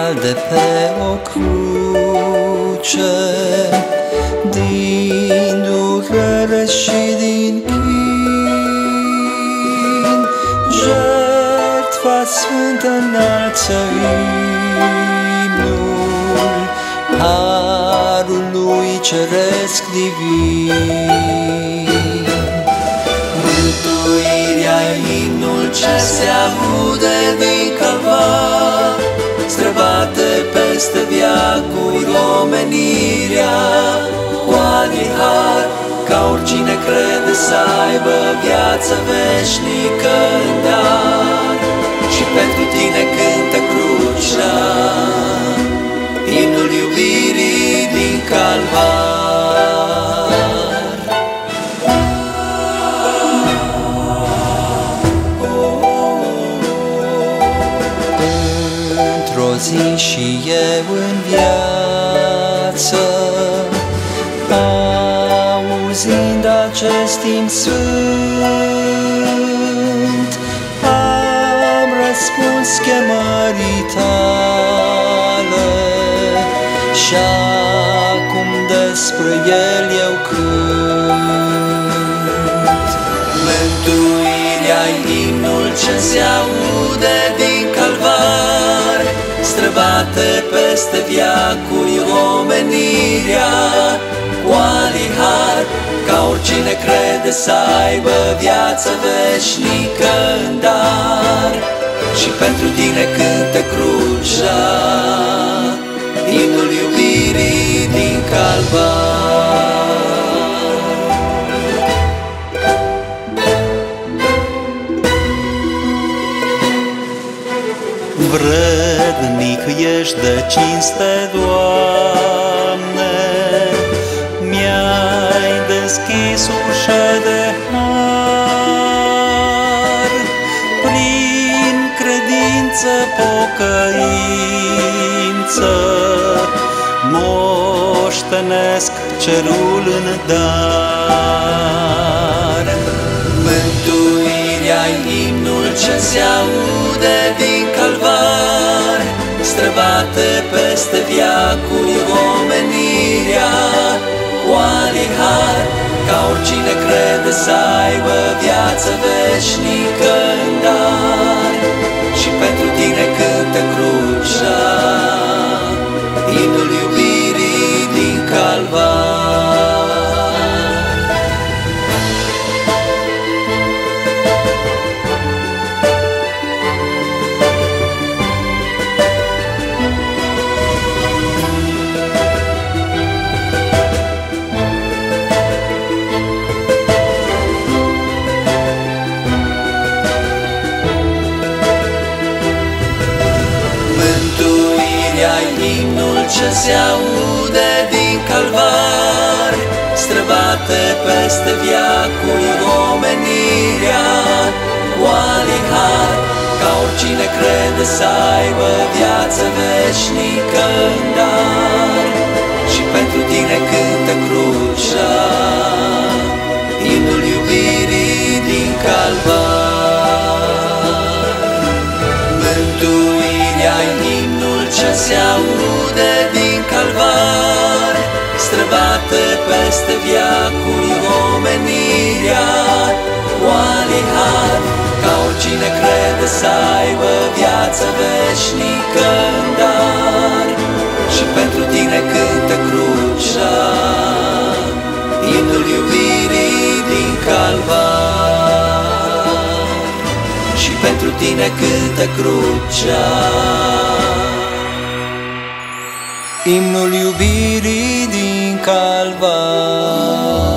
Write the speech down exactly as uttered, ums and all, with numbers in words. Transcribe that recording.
cal de pe o cruce, din durere și din chin, jertfa sfântă înalță imnul harului ceresc divin. Mântuirea, imnul ce se aude din Calvar, străbate peste veacuri omenirea, cu ani har, ca oricine crede să aibă viață veșnică în dar. Și pentru tine cântă crucea, imnul iubirii din Calvar. Într-o zi și eu în viață, auzind acest timp sfânt, am răspuns chemării tale și acum despre el eu cânt. Mântuirea, imnul ce se aude din Calvar, străbate peste veacuri omenirea, cu ani har, ca oricine crede să aibă viață veșnică în dar. Și pentru tine cântă crucea, imnul iubirii din Calvar. Vrednic ești de cinste, Doamne, mi-ai deschis ușă de har, prin credință, pocăință, moștenesc cerul în dar. Mântuirea, imnul ce se aude din Calvar, străbate peste veacuri omenirea, cu ani har, ca oricine crede să aibă viață veșnică în dar. Și pentru tine cântă crucea, imnul iubirii din Calvar. Imnul ce se aude din Calvar, străbate peste veacuri omenirea, cu ani har, ca oricine crede să aibă viață veșnică în dar. Și pentru tine cântă crucea, imnul iubirii din Calvar. Mântuirea, imnul ce se aude din Calvar, străbate peste veacuri omenirea, cu ani har, ca oricine crede să aibă viață veșnică în dar. Și pentru tine cântă crucea, imnul iubirii din Calvar. Și pentru tine cântă crucea, imnul iubirii din Calvar.